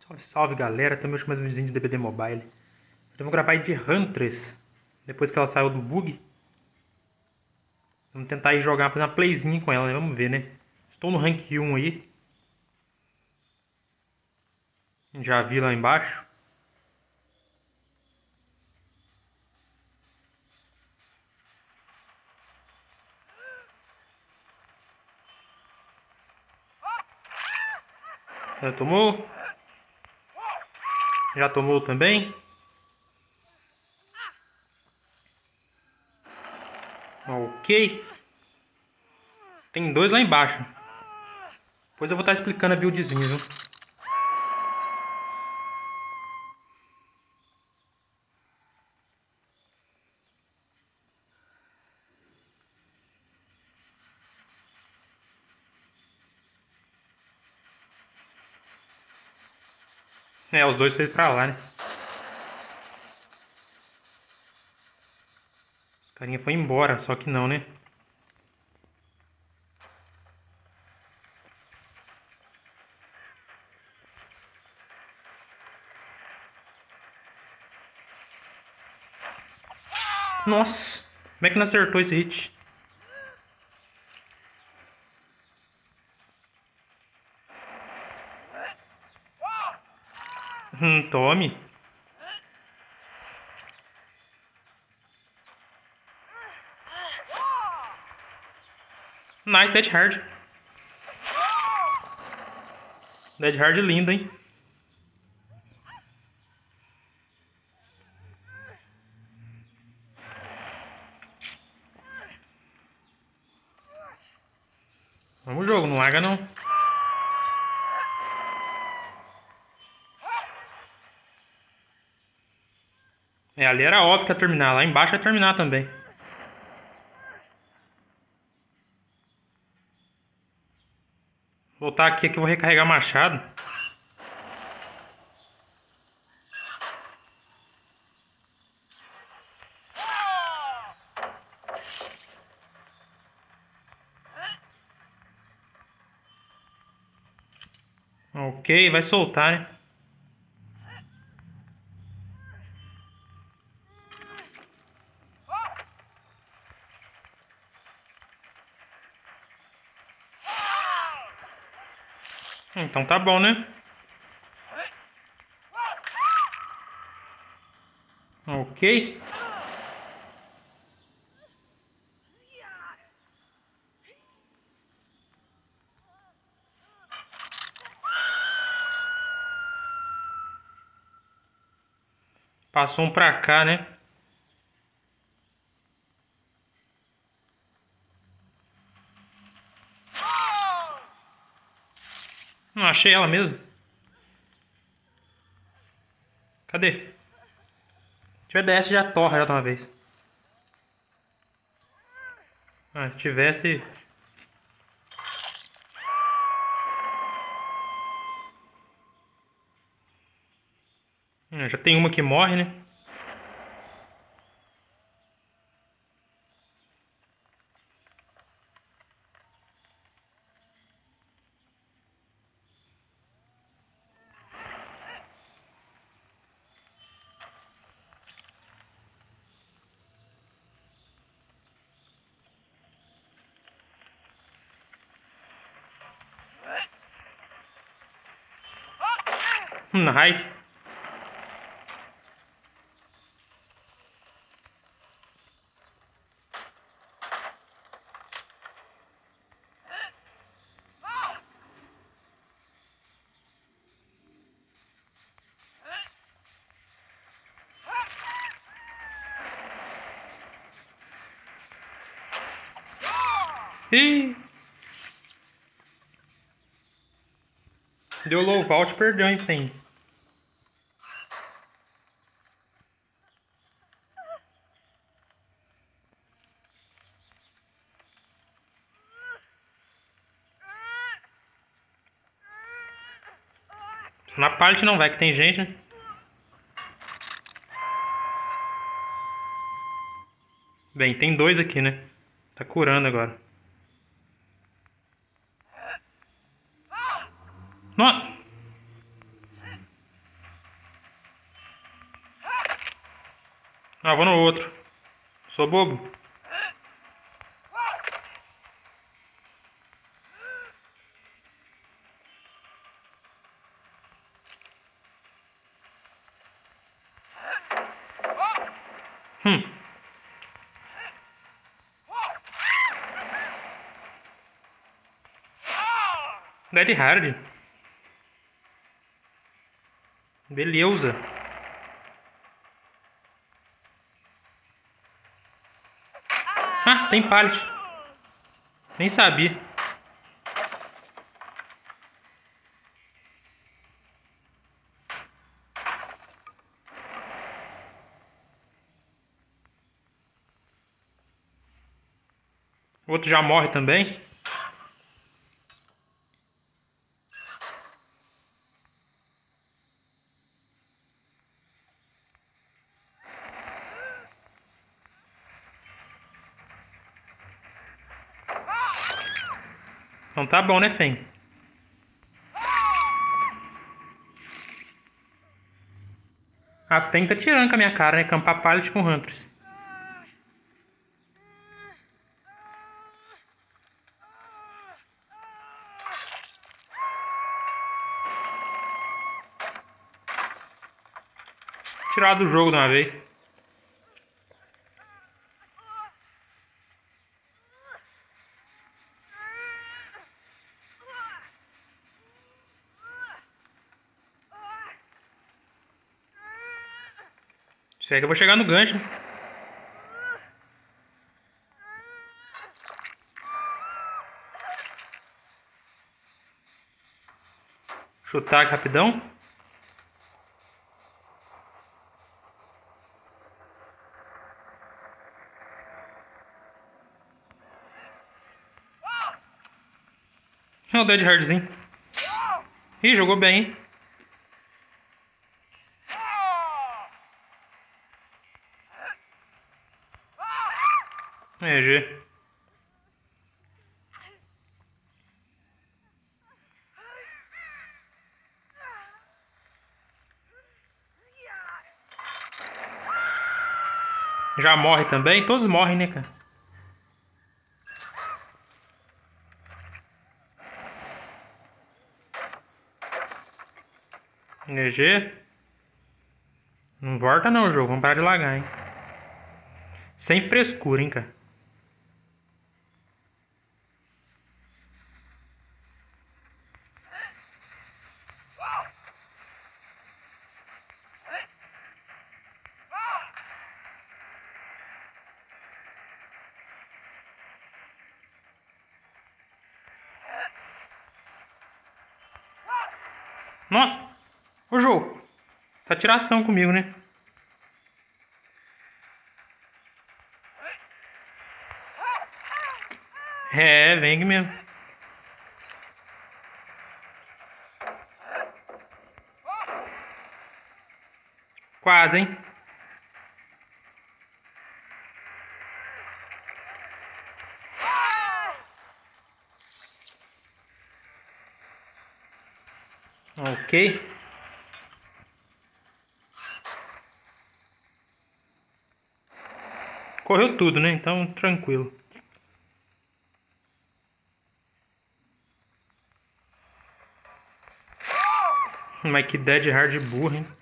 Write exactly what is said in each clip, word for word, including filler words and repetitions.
Salve, salve galera, também hoje mais um vídeo de D B D Mobile. Então, vou gravar aí de Huntress, depois que ela saiu do bug. Vamos tentar ir jogar, fazer uma playzinha com ela, né? Vamos ver, né? Estou no rank um aí. Já vi lá embaixo. Já tomou? Já tomou também? Ok. Tem dois lá embaixo. Depois eu vou estar explicando a buildzinha, viu? É, os dois foram pra lá, né? Os carinha foi embora, só que não, né? Nossa! Como é que não acertou esse hit? Hum, tome. Nice, Dead Hard. Dead Hard lindo, hein? Vamos jogo, não larga não. É, ali era óbvio que ia terminar. Lá embaixo ia terminar também. Voltar aqui que eu vou recarregar machado. Ok, vai soltar, né? Então tá bom, né? Ok. Passou um pra cá, né? Não achei ela mesmo. Cadê? Se tiver D S já torra já de uma vez. Ah, se tivesse... Hum, já tem uma que morre, né? Nice. Ih! Deu low vault, perdeu, hein, tem. Na parte não vai, que tem gente, né? Bem, tem dois aqui, né? Tá curando agora. Nossa! Ah, vou no outro. Sou bobo. Hum. Dead Hard. Beleza. Ah, tem pallet. Nem sabia. O outro já morre também. Então tá bom, né, Fen? A Fen tá tirando com a minha cara, né? Campar pallet com Hunters. Tirar do jogo de uma vez. Será que eu vou chegar no gancho, né? Chutar aqui rapidão. É o Dead Hardzinho. Ih, jogou bem, hein? É, G. Já morre também? Todos morrem, né, cara? G G. Não volta não, jogo. Vamos parar de lagar, hein? Sem frescura, hein, cara. Nossa! Ô, jogo. Tá tiração comigo, né? É, vem aqui mesmo. Quase, hein? Ok. Correu tudo, né? Então, tranquilo. Mas que Dead Hard burro, hein?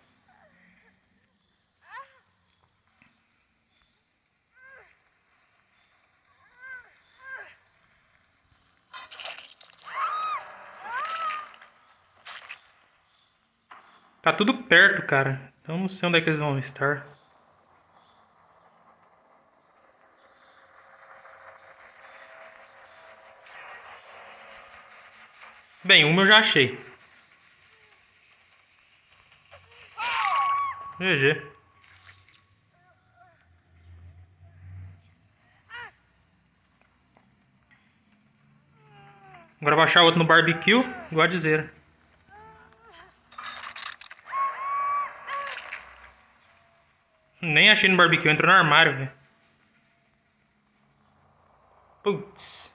Tá tudo perto, cara. Então não sei onde é que eles vão estar. Bem, uma eu já achei. G G. Agora vou achar outro no barbecue. Igual a dizer. Nem achei no barbecue. Entrou no armário, velho. Putz.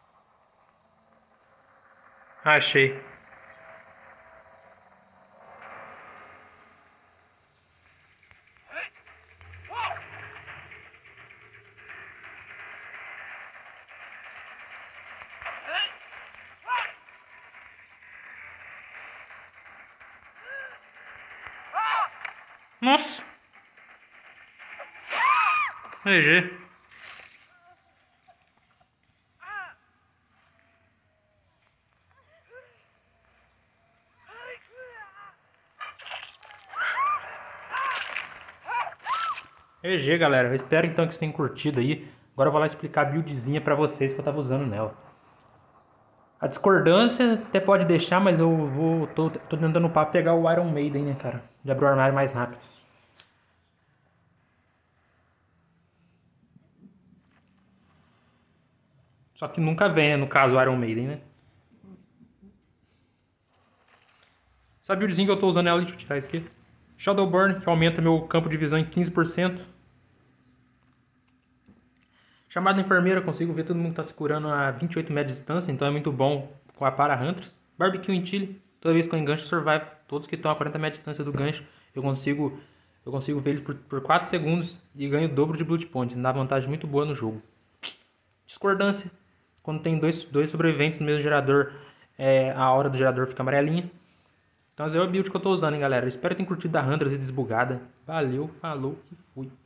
Achei. Nossa. G G. G G, galera. Eu espero então que vocês tenham curtido aí. Agora eu vou lá explicar a buildzinha pra vocês que eu tava usando nela. A discordância até pode deixar, mas eu vou... Tô, tô tentando upar pegar o Iron Maiden, né, cara? De abrir o armário mais rápido. Só que nunca vem, né? No caso, o Iron Maiden, né? Essa buildzinha que eu tô usando é ela, deixa eu tirar isso aqui. Shadowburn, que aumenta meu campo de visão em quinze por cento. Chamada enfermeira, consigo ver todo mundo que tá se curando a vinte e oito metros de distância, então é muito bom com a para Hunters. Barbecue em Chile, toda vez que eu engancho survive, todos que estão a quarenta metros de distância do gancho, eu consigo, eu consigo ver eles por, por quatro segundos e ganho o dobro de Blood Point, dá vantagem muito boa no jogo. Discordância, quando tem dois, dois sobreviventes no mesmo gerador, é, a hora do gerador fica amarelinha. Então essa é a build que eu tô usando, hein, galera. Eu espero que tenham curtido a Hunters e desbugada. Valeu, falou e fui.